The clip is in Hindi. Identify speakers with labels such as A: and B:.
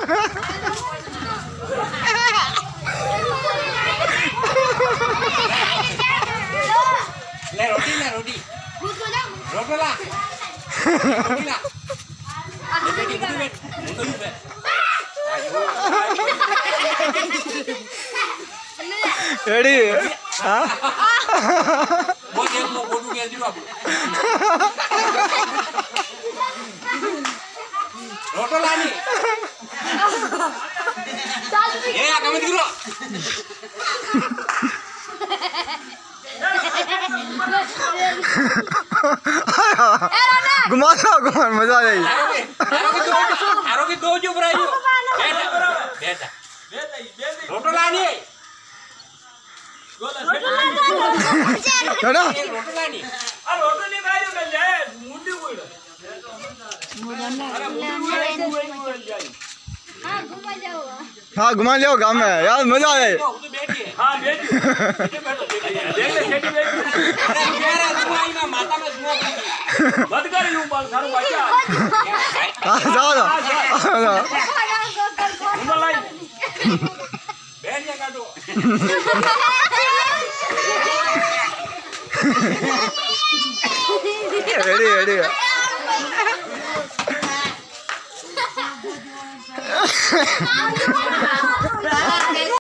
A: ले रोटी ले रोटी रोटी ला रोटी ला बेटी बेट तो ही बेट
B: रेडी हां
A: वो देख लो फोटो के दियो आप रोटी लानी ये आ कम दिलो
B: घुमा मजा आ जाएगी।
A: आरो के दो जो बराई बेटा रोटी लानी
B: है ना
A: रोटी लानी
C: रोटी नहीं खाई तो जाए मुंडी कोई
B: हाँ घुमा लियो गाँव में यार मजा आ जाए।
C: हाँ बेटी देख ले खेती बेटी
A: अरे मेरा दुआई ना माता में दुआ
C: मत कर यूं बाल सारू बच्चा
B: हाँ जाओ
C: उमर लाई
A: बैठ जा काटो
B: रेडी रेडी